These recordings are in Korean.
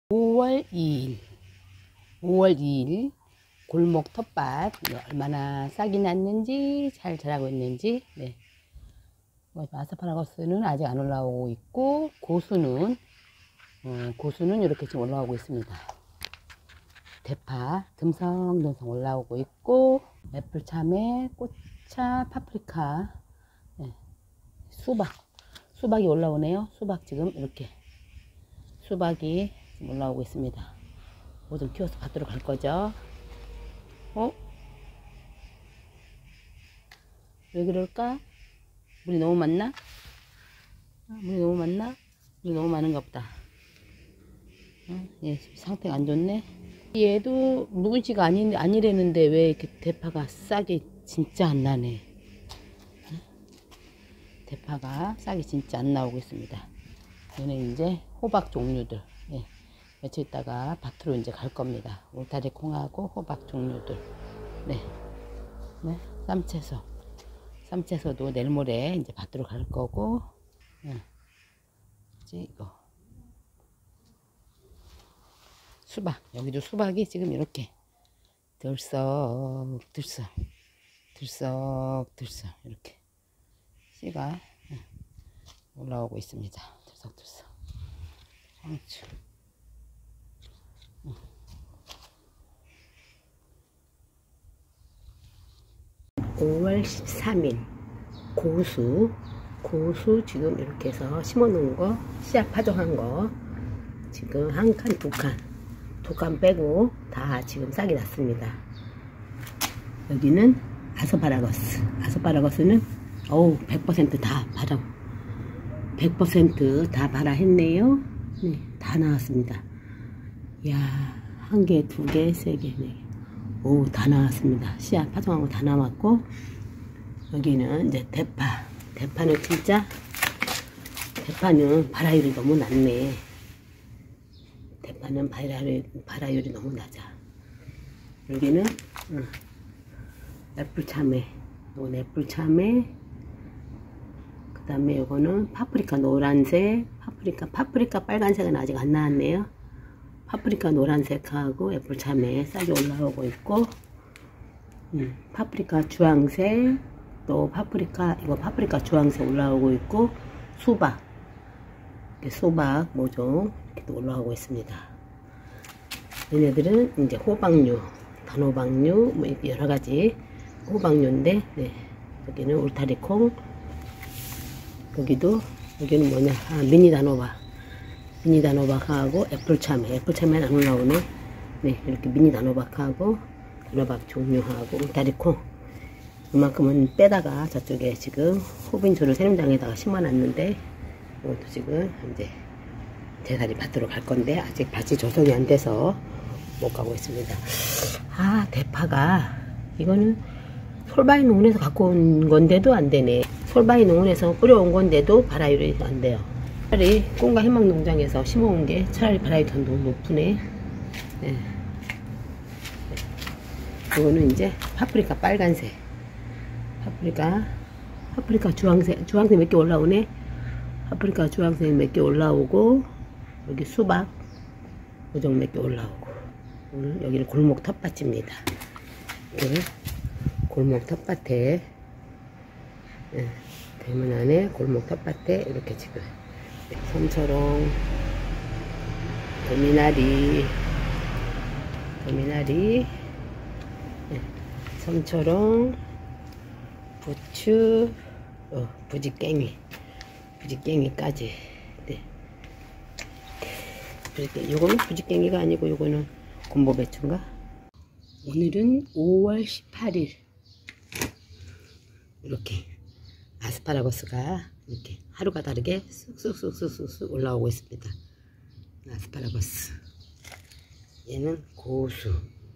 5월 2일 골목 텃밭 얼마나 싹이 났는지 잘 자라고 있는지. 네. 아스파라거스는 아직 안 올라오고 있고 고수는 이렇게 지금 올라오고 있습니다. 대파 듬성듬성 올라오고 있고 애플 참외, 꽃차, 파프리카, 네. 수박이 올라오네요. 수박 지금 이렇게 수박이 지금 올라오고 있습니다. 뭐 좀 키워서 밭으로 갈 거죠. 왜 그럴까? 물이 너무 많나? 물이 너무 많은가 보다. 얘 상태가 안 좋네. 얘도 묵은 씨가 아니래는데 왜 이렇게 대파가 싹이 진짜 안 나네. 대파가 싹이 진짜 안 나오고 있습니다. 얘는 이제 호박 종류들. 네. 며칠 있다가 밭으로 이제 갈 겁니다. 울타리 콩하고 호박 종류들. 네. 네. 쌈채소도 내일 모레 이제 밭으로 갈 거고. 네. 이제 이거. 수박. 여기도 수박이 지금 이렇게 들썩 이렇게 씨가 올라오고 있습니다. 들썩. 상추. 5월 13일 고수 지금 이렇게 해서 심어 놓은 거, 씨앗 파종한 거 지금 한 칸, 두 칸 빼고 다 지금 싹이 났습니다. 여기는 아스파라거스는 100% 다 발화했네요. 네, 다 나왔습니다. 이야, 한 개, 두 개, 세 개, 네 개. 다 나왔습니다. 씨앗 파종한 거 다 나왔고, 여기는 이제 대파는 발화율이 너무 낮네. 대파는 발화율이 너무 낮아. 여기는 애플 참외, 그 다음에 요거는 파프리카 노란색, 파프리카 빨간색은 아직 안 나왔네요. 파프리카 노란색하고 애플 참외 싹이 올라오고 있고, 파프리카 주황색, 또 파프리카 주황색 올라오고 있고, 수박 모종 이렇게 또 올라오고 있습니다. 얘네들은 이제 호박류, 단호박류, 뭐 여러가지 호박류인데, 네. 여기는 울타리콩, 여기는 뭐냐, 미니 단호박하고 애플 참외는 안 올라오네. 네, 이렇게 미니 단호박하고 단호박 종류하고 울타리콩 이만큼은 빼다가 저쪽에 지금 호빈초를 세림장에다가 심어놨는데, 이것도 지금 이제 대살이 밭으로 갈 건데 아직 밭이 조성이 안 돼서 못 가고 있습니다. 대파가 이거는 솔바이 농원에서 갖고 온 건데도 안 되네. 솔바이 농원에서 뿌려온 건데도 발화율이 안 돼요. 차라리 꿈과 희망 농장에서 심어온 게 차라리 발화율이 더 높으네. 네. 이거는 이제 파프리카 빨간색, 파프리카 주황색 몇 개 올라오네. 파프리카 주황색 몇 개 올라오고, 여기 수박 모종 몇 개 올라오고, 여기는 골목 텃밭입니다. 골목 텃밭에, 대문 안에 골목 텃밭에 이렇게 지금 섬초롱, 도미나리, 섬초롱, 부추, 부지깽이까지. 네. 요거는 부지깽이가 아니고 요거는 곰보배추인가? 오늘은 5월 18일. 이렇게 아스파라거스가 이렇게 하루가 다르게 쑥쑥 올라오고 있습니다. 아스파라거스. 얘는 고수.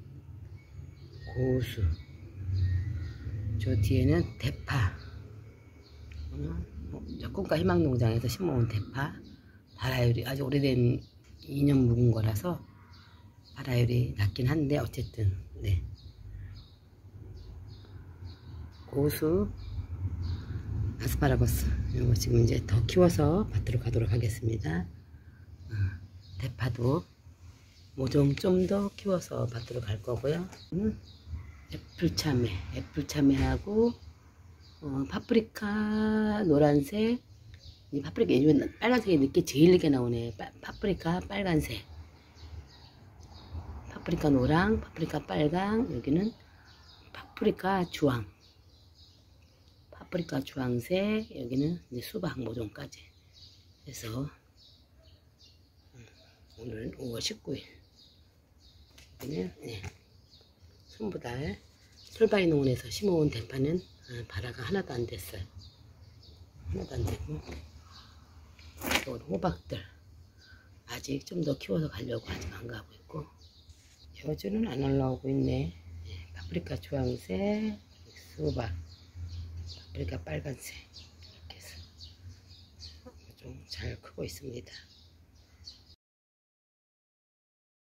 저 뒤에는 대파. 꿈과 희망 농장에서 심어온 대파. 발화율이 아주 오래된 2년 묵은 거라서 발화율이 낮긴 한데 어쨌든, 네. 고수, 아스파라거스 이거 지금 이제 더 키워서 밭으로 가도록 하겠습니다. 대파도 모종 좀 더 키워서 밭으로 갈 거고요. 애플참외하고 파프리카 노란색, 이 파프리카 요즘 빨간색이 제일 늦게 나오네. 파프리카 빨간색, 파프리카 노랑, 파프리카 빨강, 여기는 파프리카 주황, 파프리카 주황색, 여기는 이제 수박 모종까지 해서 오늘은 5월 19일 여기는 손부달 솔바이 농원에서 심어온 대파는 발화가 하나도 안 됐어요. 하나도 안 되고 또 호박들 아직 좀 더 키워서 가려고 아직 안 가고 있고, 여주는 안 올라오고 있네. 파프리카 주황색, 수박, 파프리카 빨간색 이렇게 해서 좀 잘 크고 있습니다.